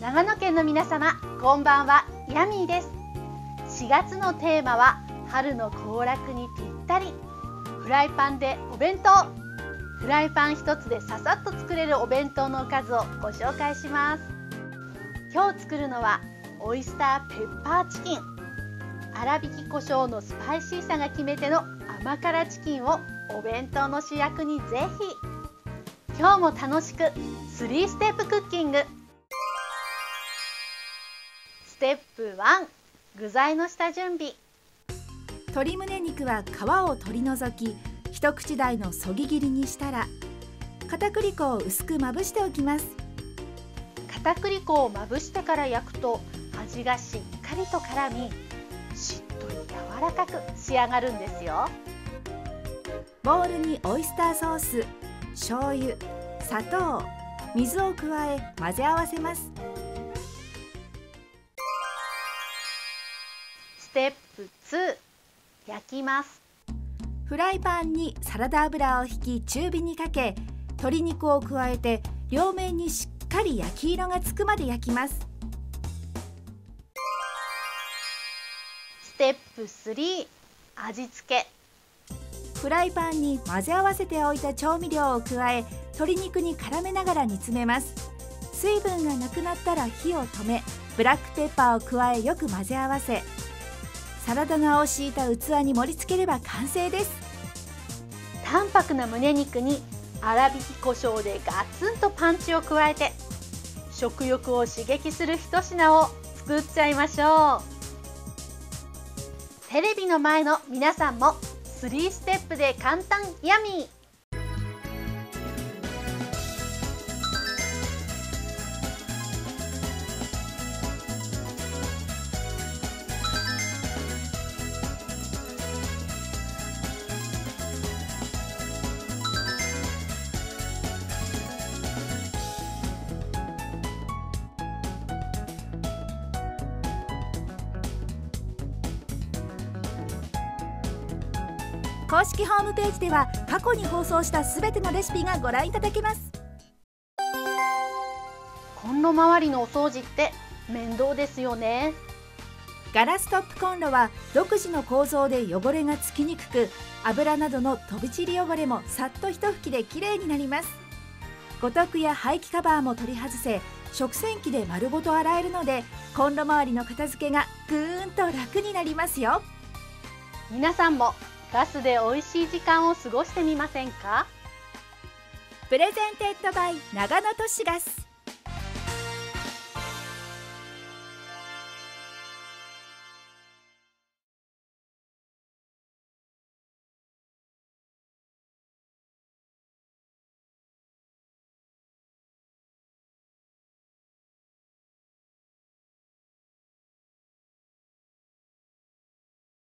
長野県の皆様、こんばんは、ヤミーです。4月のテーマは春の行楽にぴったり、フライパンでお弁当。フライパン一つでささっと作れるお弁当のおかずをご紹介します。今日作るのはオイスターペッパーチキン。粗挽き胡椒のスパイシーさが決め手の甘辛チキンをお弁当の主役にぜひ。今日も楽しく3ステップクッキング。ステップ1、具材の下準備。 鶏胸肉は皮を取り除き、一口大のそぎ切りにしたら、片栗粉を薄くまぶしておきます。 片栗粉をまぶしてから焼くと味がしっかりと絡み、しっとり柔らかく仕上がるんですよ。 ボウルにオイスターソース、醤油、砂糖、水を加え混ぜ合わせます。 ステップ2、焼きます。 フライパンにサラダ油を引き中火にかけ、鶏肉を加えて両面にしっかり焼き色がつくまで焼きます。 ステップ3、味付け。 フライパンに混ぜ合わせておいた調味料を加え、鶏肉に絡めながら煮詰めます。水分がなくなったら火を止め、ブラックペッパーを加えよく混ぜ合わせ、サラダ菜を敷いた器に盛り付ければ完成です。 淡白な胸肉に粗挽き胡椒でガツンとパンチを加えて、食欲を刺激する一品を作っちゃいましょう。テレビの前の皆さんも3ステップで簡単ヤミー。 公式ホームページでは過去に放送したすべてのレシピがご覧いただけます。 コンロ周りのお掃除って面倒ですよね。 ガラストップコンロは独自の構造で汚れがつきにくく、油などの飛び散り汚れもさっと一拭きできれいになります。五徳や排気カバーも取り外せ、食洗機で丸ごと洗えるので、コンロ周りの片付けがぐーんと楽になりますよ。 皆さんもガスで美味しい時間を過ごしてみませんか？ プレゼンテッドバイ長野都市ガス。